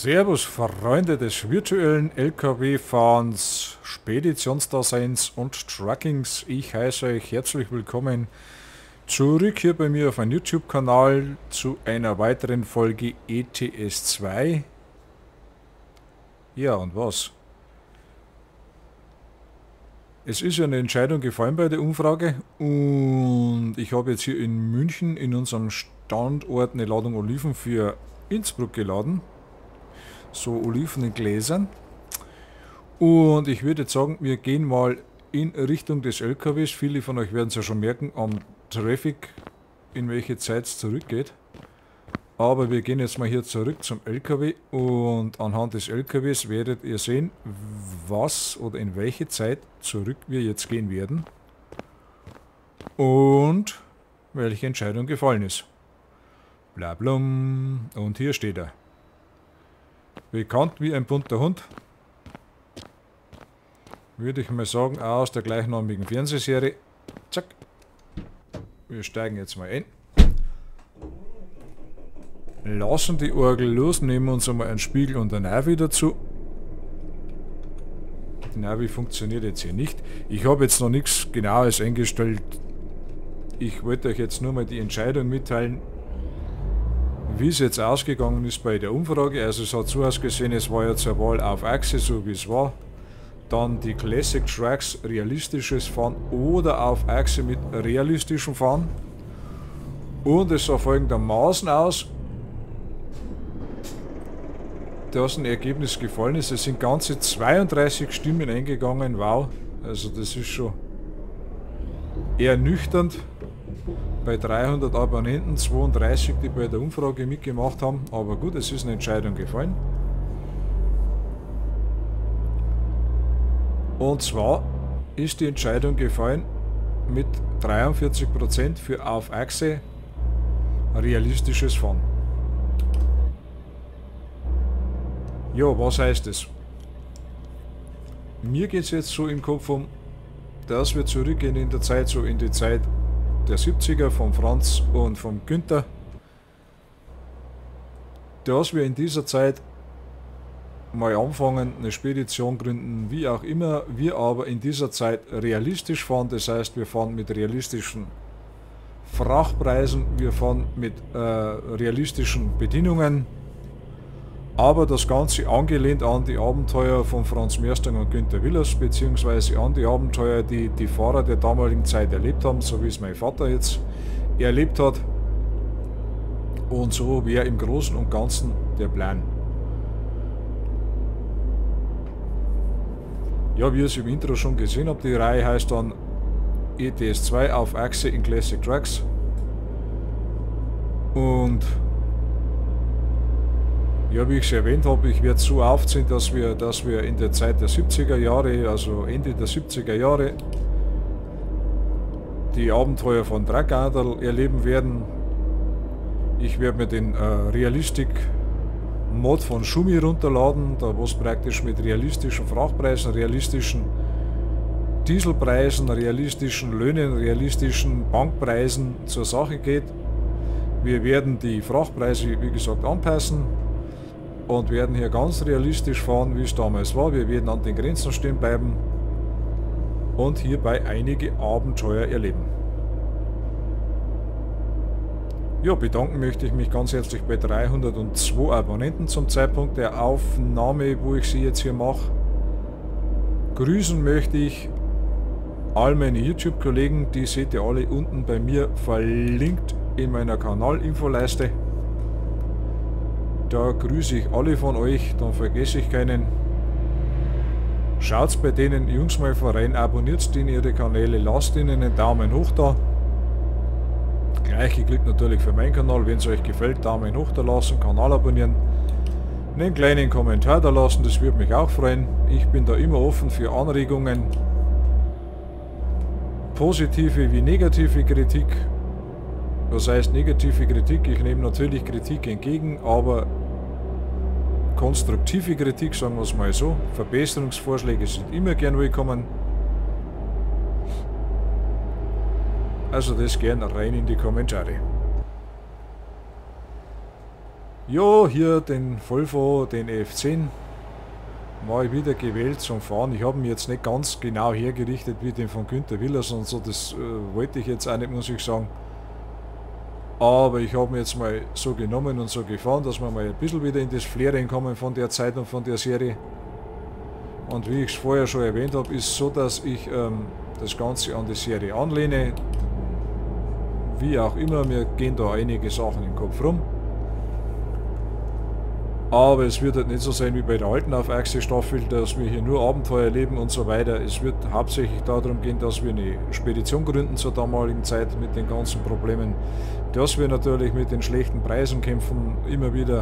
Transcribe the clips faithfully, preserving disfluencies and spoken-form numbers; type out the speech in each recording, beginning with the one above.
Servus Freunde des virtuellen L K W-Fahrens, Speditionsdaseins und Truckings. Ich heiße euch herzlich willkommen zurück hier bei mir auf meinem YouTube-Kanal zu einer weiteren Folge E T S zwei. Ja, und was? Es ist ja eine Entscheidung gefallen bei der Umfrage und ich habe jetzt hier in München in unserem Standort eine Ladung Oliven für Innsbruck geladen. So Oliven in Gläsern. Und ich würde jetzt sagen, wir gehen mal in Richtung des L K Ws. Viele von euch werden es ja schon merken am Traffic, in welche Zeit es zurückgeht. Aber wir gehen jetzt mal hier zurück zum L K W und anhand des L K Ws werdet ihr sehen, was oder in welche Zeit zurück wir jetzt gehen werden und welche Entscheidung gefallen ist. Blablum. Und hier steht er. Bekannt wie ein bunter Hund. Würde ich mal sagen, auch aus der gleichnamigen Fernsehserie. Zack. Wir steigen jetzt mal ein. Lassen die Orgel los, nehmen uns einmal einen Spiegel und ein Navi dazu. Die Navi funktioniert jetzt hier nicht. Ich habe jetzt noch nichts Genaues eingestellt. Ich wollte euch jetzt nur mal die Entscheidung mitteilen, wie es jetzt ausgegangen ist bei der Umfrage. Also es hat so ausgesehen, es war ja zur Wahl auf Achse, so wie es war. Dann die Classic Trucks, realistisches Fahren oder auf Achse mit realistischem Fahren. Und es sah folgendermaßen aus, dass ein Ergebnis gefallen ist. Es sind ganze zweiunddreißig Stimmen eingegangen. Wow, also das ist schon ernüchternd. Bei dreihundert Abonnenten, zweiunddreißig, die bei der Umfrage mitgemacht haben. Aber gut, es ist eine Entscheidung gefallen. Und zwar ist die Entscheidung gefallen mit dreiundvierzig Prozent für auf Achse realistisches Fahren. Ja, was heißt es? Mir geht es jetzt so im Kopf um, dass wir zurückgehen in der Zeit, so in die Zeit der siebziger von Franz und von Günther, dass wir in dieser Zeit mal anfangen, eine Spedition gründen, wie auch immer, wir aber in dieser Zeit realistisch fahren, das heißt, wir fahren mit realistischen Frachtpreisen, wir fahren mit äh, realistischen Bedingungen, aber das Ganze angelehnt an die Abenteuer von Franz Mersting und Günther Willers, beziehungsweise an die Abenteuer, die die Fahrer der damaligen Zeit erlebt haben, so wie es mein Vater jetzt erlebt hat. Und so wäre im Großen und Ganzen der Plan. Ja, wie ihr es im Intro schon gesehen habt, die Reihe heißt dann E T S zwei auf Achse in Classic Trucks. Und ja, wie ich es erwähnt habe, ich werde es so aufziehen, dass wir, dass wir in der Zeit der siebziger Jahre, also Ende der siebziger Jahre, die Abenteuer von Truckadel erleben werden. Ich werde mir den äh, Realistik-Mod von Schumi runterladen, da wo es praktisch mit realistischen Frachtpreisen, realistischen Dieselpreisen, realistischen Löhnen, realistischen Bankpreisen zur Sache geht. Wir werden die Frachtpreise, wie gesagt, anpassen. Und werden hier ganz realistisch fahren, wie es damals war. Wir werden an den Grenzen stehen bleiben und hierbei einige Abenteuer erleben. Ja, bedanken möchte ich mich ganz herzlich bei dreihundertzwei Abonnenten zum Zeitpunkt der Aufnahme, wo ich sie jetzt hier mache. Grüßen möchte ich all meine YouTube-Kollegen, die seht ihr alle unten bei mir verlinkt in meiner Kanalinfoleiste. Da grüße ich alle von euch, dann vergesse ich keinen. Schaut bei denen Jungs mal voran, abonniert denen ihre Kanäle, lasst ihnen einen Daumen hoch da. Gleiche gilt natürlich für meinen Kanal, wenn es euch gefällt, Daumen hoch da lassen, Kanal abonnieren. Einen kleinen Kommentar da lassen, das würde mich auch freuen. Ich bin da immer offen für Anregungen. Positive wie negative Kritik. Das heißt negative Kritik, ich nehme natürlich Kritik entgegen, aber konstruktive Kritik, sagen wir es mal so, Verbesserungsvorschläge sind immer gern willkommen. Also das gern rein in die Kommentare. Ja, hier den Volvo, den F zehn, war ich wieder gewählt zum Fahren. Ich habe mich jetzt nicht ganz genau hergerichtet wie den von Günther Willers und so, das äh, wollte ich jetzt auch nicht, muss ich sagen. Aber ich habe mir jetzt mal so genommen und so gefahren, dass wir mal ein bisschen wieder in das Flair reinkommen von der Zeit und von der Serie. Und wie ich es vorher schon erwähnt habe, ist so, dass ich ähm, das Ganze an die Serie anlehne. Wie auch immer, mir gehen da einige Sachen im Kopf rum. Aber es wird halt nicht so sein wie bei der alten auf Achse Staffel, dass wir hier nur Abenteuer erleben und so weiter. Es wird hauptsächlich darum gehen, dass wir eine Spedition gründen zur damaligen Zeit mit den ganzen Problemen. Dass wir natürlich mit den schlechten Preisen kämpfen, immer wieder.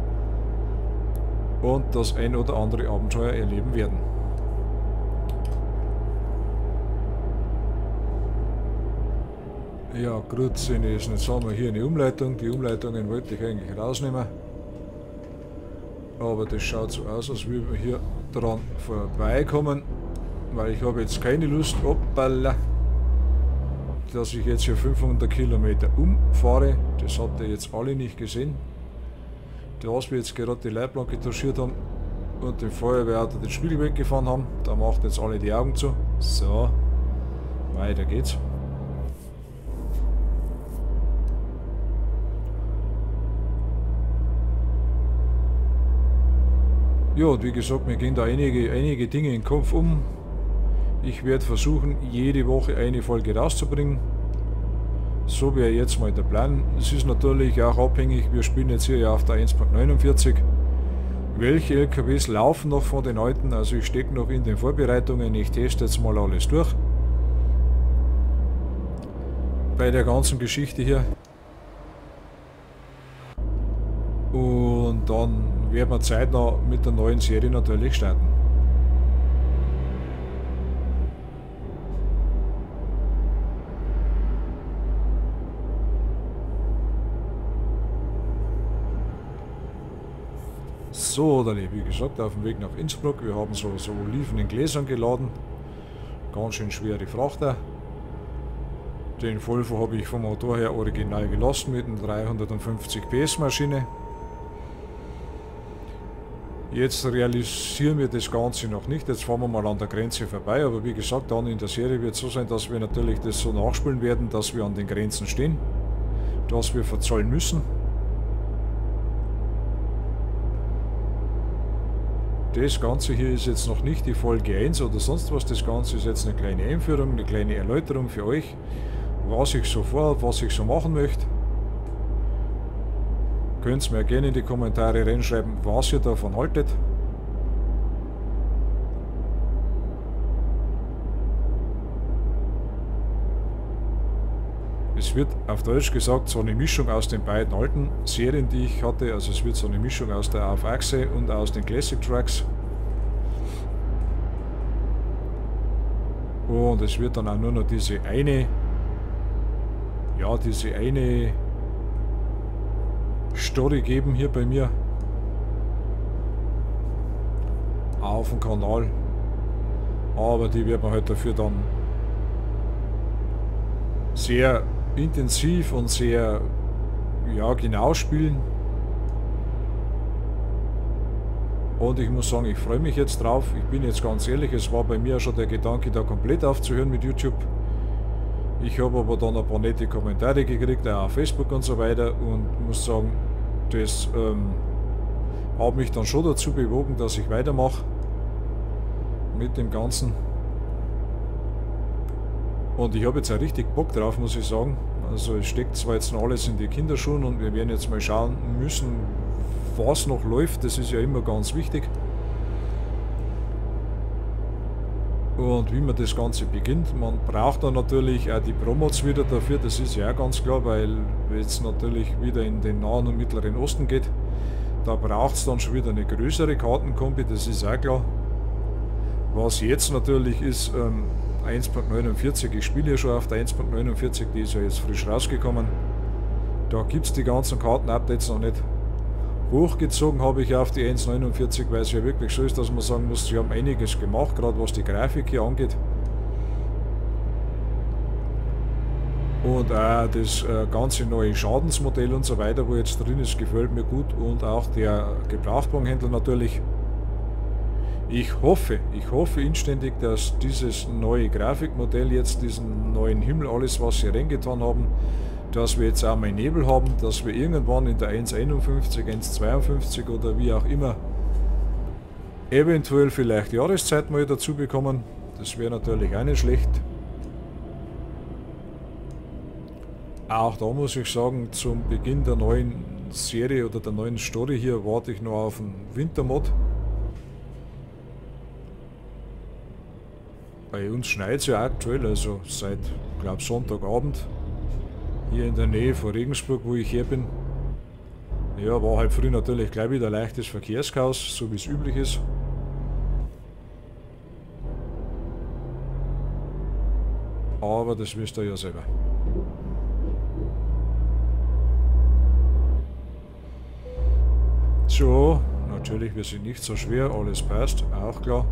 Und das ein oder andere Abenteuer erleben werden. Ja, Grützinn ist, jetzt haben wir hier eine Umleitung. Die Umleitungen wollte ich eigentlich rausnehmen. Aber das schaut so aus, als würden wir hier dran vorbeikommen. Weil ich habe jetzt keine Lust, hoppala, dass ich jetzt hier fünfhundert Kilometer umfahre. Das habt ihr jetzt alle nicht gesehen. Dass wir jetzt gerade die Leitplanke touchiert haben und den Feuerwehrauto den Spiegel weggefahren haben. Da macht jetzt alle die Augen zu. So, weiter geht's. Ja, und wie gesagt, mir gehen da einige, einige Dinge im Kopf um. Ich werde versuchen, jede Woche eine Folge rauszubringen. So wäre jetzt mal der Plan. Es ist natürlich auch abhängig, wir spielen jetzt hier ja auf der eins Punkt neunundvierzig. Welche L K Ws laufen noch von den alten? Also ich stecke noch in den Vorbereitungen, ich teste jetzt mal alles durch. Bei der ganzen Geschichte hier. Und dann werden wir zeitnah mit der neuen Serie natürlich starten. So, dann wie gesagt, auf dem Weg nach Innsbruck. Wir haben so, so Oliven in Gläsern geladen. Ganz schön schwere Frachter. Den Volvo habe ich vom Motor her original gelassen mit einer dreihundertfünfzig P S Maschine. Jetzt realisieren wir das Ganze noch nicht, jetzt fahren wir mal an der Grenze vorbei, aber wie gesagt, dann in der Serie wird es so sein, dass wir natürlich das so nachspielen werden, dass wir an den Grenzen stehen, dass wir verzollen müssen. Das Ganze hier ist jetzt noch nicht die Folge eins oder sonst was, das Ganze ist jetzt eine kleine Einführung, eine kleine Erläuterung für euch, was ich so vorhabe, was ich so machen möchte. Könnt ihr mir gerne in die Kommentare reinschreiben, was ihr davon haltet. Es wird auf Deutsch gesagt so eine Mischung aus den beiden alten Serien, die ich hatte. Also es wird so eine Mischung aus der Auf Achse und aus den Classic Tracks. Und es wird dann auch nur noch diese eine, ja diese eine Story geben hier bei mir auf dem Kanal, aber die wird man halt dafür dann sehr intensiv und sehr ja genau spielen. Und ich muss sagen, ich freue mich jetzt drauf. Ich bin jetzt ganz ehrlich, es war bei mir schon der Gedanke, da komplett aufzuhören mit YouTube. Ich habe aber dann ein paar nette Kommentare gekriegt, auch auf Facebook und so weiter, und muss sagen, das ähm, hat mich dann schon dazu bewogen, dass ich weitermache mit dem Ganzen. Und ich habe jetzt auch richtig Bock drauf, muss ich sagen. Also es steckt zwar jetzt noch alles in die Kinderschuhen und wir werden jetzt mal schauen müssen, was noch läuft. Das ist ja immer ganz wichtig. Und wie man das Ganze beginnt, man braucht dann natürlich auch die Promos wieder dafür, das ist ja auch ganz klar, weil jetzt natürlich wieder in den Nahen und Mittleren Osten geht, da braucht es dann schon wieder eine größere Kartenkombi, das ist auch klar. Was jetzt natürlich ist, ähm, eins Punkt neunundvierzig, ich spiele ja schon auf der eins Punkt neunundvierzig, die ist ja jetzt frisch rausgekommen. Da gibt es die ganzen Karten-Updates noch nicht. Hochgezogen habe ich auf die eins Punkt neunundvierzig, weil es ja wirklich so ist, dass man sagen muss, sie haben einiges gemacht, gerade was die Grafik hier angeht. Und auch das äh, ganze neue Schadensmodell und so weiter, wo jetzt drin ist, gefällt mir gut. Und auch der Gebrauchtwagenhändler natürlich. Ich hoffe, ich hoffe inständig, dass dieses neue Grafikmodell jetzt, diesen neuen Himmel, alles was sie reingetan haben, dass wir jetzt auch mal Nebel haben, dass wir irgendwann in der eins einundfünfzig, eins zweiundfünfzig oder wie auch immer eventuell vielleicht Jahreszeit mal dazu bekommen. Das wäre natürlich auch nicht schlecht. Auch da muss ich sagen, zum Beginn der neuen Serie oder der neuen Story hier warte ich noch auf einen Wintermod. Bei uns schneit es ja aktuell, also seit, glaube Sonntagabend. Hier in der Nähe von Regensburg, wo ich her bin. Ja, war halt früh natürlich gleich wieder leichtes Verkehrschaos, so wie es üblich ist. Aber das wisst ihr ja selber. So, natürlich, wir sind nicht so schwer, alles passt, auch klar.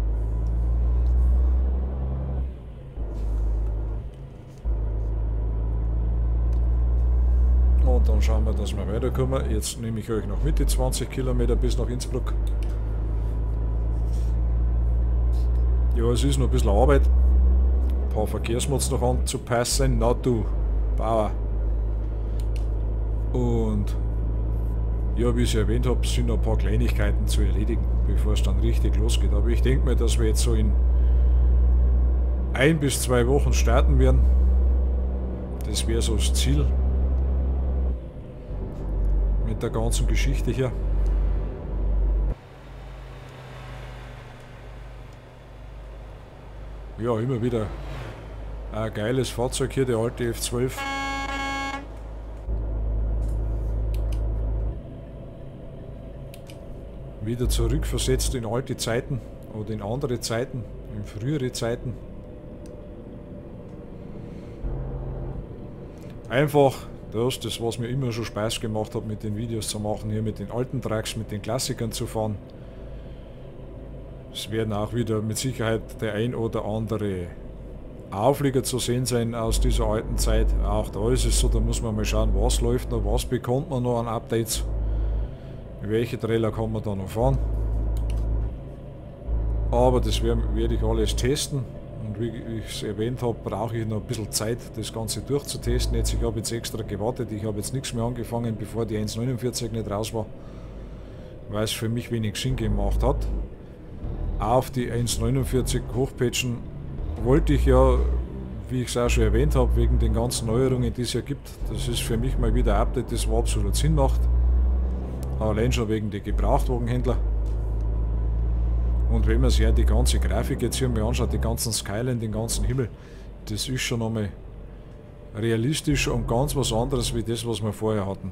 Und dann schauen wir, dass wir weiterkommen. Jetzt nehme ich euch noch mit die zwanzig Kilometer bis nach Innsbruck. Ja, es ist noch ein bisschen Arbeit. Ein paar Verkehrsmods noch anzupassen. Na du, Bauer. Und ja, wie ich erwähnt habe, sind noch ein paar Kleinigkeiten zu erledigen, bevor es dann richtig losgeht. Aber ich denke mir, dass wir jetzt so in ein bis zwei Wochen starten werden. Das wäre so das Ziel. Mit der ganzen Geschichte hier. Ja, immer wieder ein geiles Fahrzeug hier, der alte F zwölf. Wieder zurückversetzt in alte Zeiten oder in andere Zeiten, in frühere Zeiten. Einfach das, das was mir immer schon Spaß gemacht hat, mit den Videos zu machen, hier mit den alten Trucks, mit den Klassikern zu fahren. Es werden auch wieder mit Sicherheit der ein oder andere Auflieger zu sehen sein aus dieser alten Zeit. Auch da ist es so, da muss man mal schauen, was läuft noch, was bekommt man noch an Updates. Welche Trailer kann man da noch fahren? Aber das werde werd ich alles testen. Und wie ich es erwähnt habe, brauche ich noch ein bisschen Zeit, das Ganze durchzutesten. Jetzt, ich habe jetzt extra gewartet. Ich habe jetzt nichts mehr angefangen, bevor die eins neunundvierzig nicht raus war. Weil es für mich wenig Sinn gemacht hat. Auf die eins neunundvierzig hochpatchen wollte ich ja, wie ich es auch schon erwähnt habe, wegen den ganzen Neuerungen, die es ja gibt. Das ist für mich mal wieder ein Update, das wo absolut Sinn macht. Allein schon wegen der Gebrauchtwagenhändler. Und wenn man sich ja die ganze Grafik jetzt hier mal anschaut, die ganzen Skyline, den ganzen Himmel, das ist schon einmal realistisch und ganz was anderes wie das, was wir vorher hatten.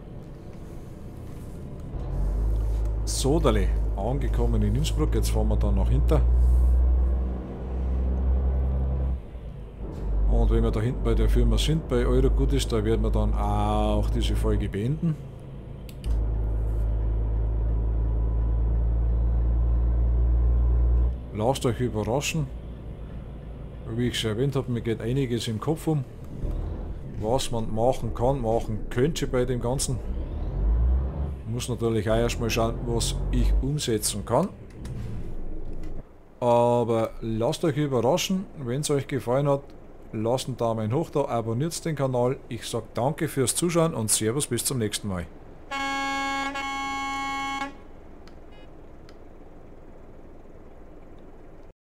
So, Dale, angekommen in Innsbruck, jetzt fahren wir dann nach hinten. Und wenn wir da hinten bei der Firma sind, bei Eurogoodies, da werden wir dann auch diese Folge beenden. Lasst euch überraschen. Wie ich es erwähnt habe, mir geht einiges im Kopf um. Was man machen kann, machen könnte bei dem Ganzen. Muss natürlich auch erstmal schauen, was ich umsetzen kann. Aber lasst euch überraschen. Wenn es euch gefallen hat, lasst einen Daumen hoch da, abonniert den Kanal. Ich sage danke fürs Zuschauen und Servus bis zum nächsten Mal.